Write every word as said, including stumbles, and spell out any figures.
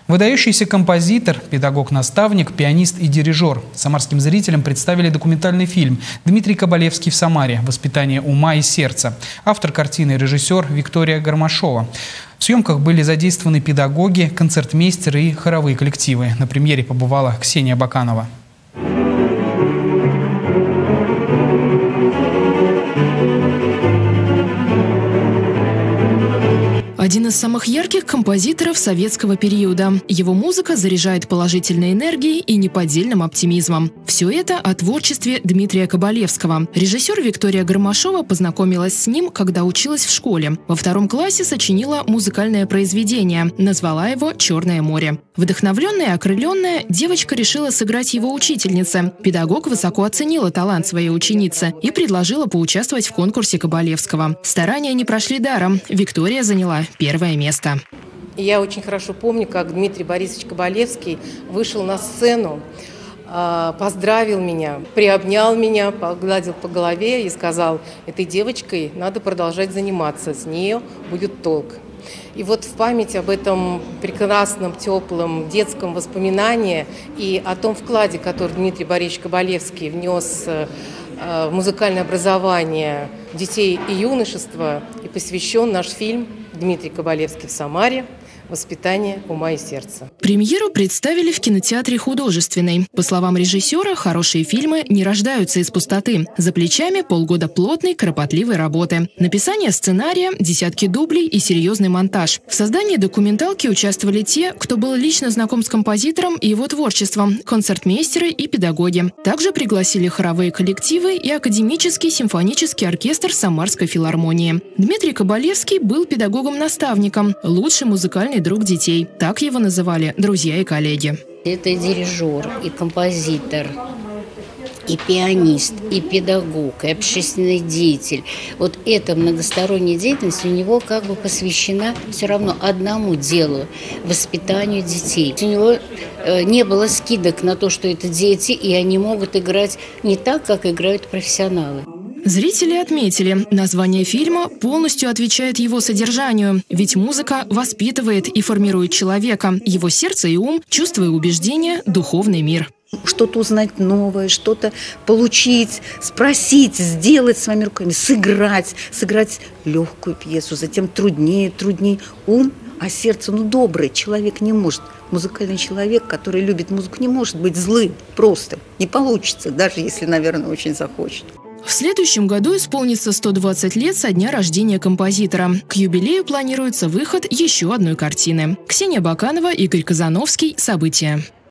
Выдающийся композитор, педагог-наставник, пианист и дирижер. Самарским зрителям представили документальный фильм «Дмитрий Кабалевский в Самаре. Воспитание ума и сердца». Автор картины – режиссер Виктория Гармашова. В съемках были задействованы педагоги, концертмейстеры и хоровые коллективы. На премьере побывала Ксения Баканова. Один из самых ярких композиторов советского периода. Его музыка заряжает положительной энергией и неподдельным оптимизмом. Все это о творчестве Дмитрия Кабалевского. Режиссер Виктория Гармашова познакомилась с ним, когда училась в школе. Во втором классе сочинила музыкальное произведение, назвала его «Черное море». Вдохновленная и окрыленная, девочка решила сыграть его учительнице. Педагог высоко оценила талант своей ученицы и предложила поучаствовать в конкурсе Кабалевского. Старания не прошли даром. Виктория заняла первое место. Я очень хорошо помню, как Дмитрий Борисович Кабалевский вышел на сцену, поздравил меня, приобнял меня, погладил по голове и сказал: этой девочкой надо продолжать заниматься, с нее будет толк. И вот в память об этом прекрасном, теплом детском воспоминании и о том вкладе, который Дмитрий Борисович Кабалевский внес в музыкальное образование детей и юношества, и посвящен наш фильм «Дмитрий Кабалевский в Самаре. Воспитание ума и сердца». Премьеру представили в кинотеатре «Художественный». По словам режиссера, хорошие фильмы не рождаются из пустоты. За плечами полгода плотной, кропотливой работы. Написание сценария, десятки дублей и серьезный монтаж. В создании документалки участвовали те, кто был лично знаком с композитором и его творчеством, концертмейстеры и педагоги. Также пригласили хоровые коллективы и академический симфонический оркестр Самарской филармонии. Дмитрий Кабалевский был педагогом-наставником, лучший музыкальный друг детей. Так его называли друзья и коллеги. Это дирижер, и композитор, и пианист, и педагог, и общественный деятель. Вот эта многосторонняя деятельность у него как бы посвящена все равно одному делу – воспитанию детей. У него не было скидок на то, что это дети, и они могут играть не так, как играют профессионалы. Зрители отметили, название фильма полностью отвечает его содержанию, ведь музыка воспитывает и формирует человека, его сердце и ум, чувства и убеждения, духовный мир. Что-то узнать новое, что-то получить, спросить, сделать своими руками, сыграть, сыграть легкую пьесу, затем труднее, труднее. Ум, а сердце, ну, добрый человек не может. Музыкальный человек, который любит музыку, не может быть злым, просто не получится, даже если, наверное, очень захочет. В следующем году исполнится сто двадцать лет со дня рождения композитора. К юбилею планируется выход еще одной картины. Ксения Баканова, Игорь Казановский. События.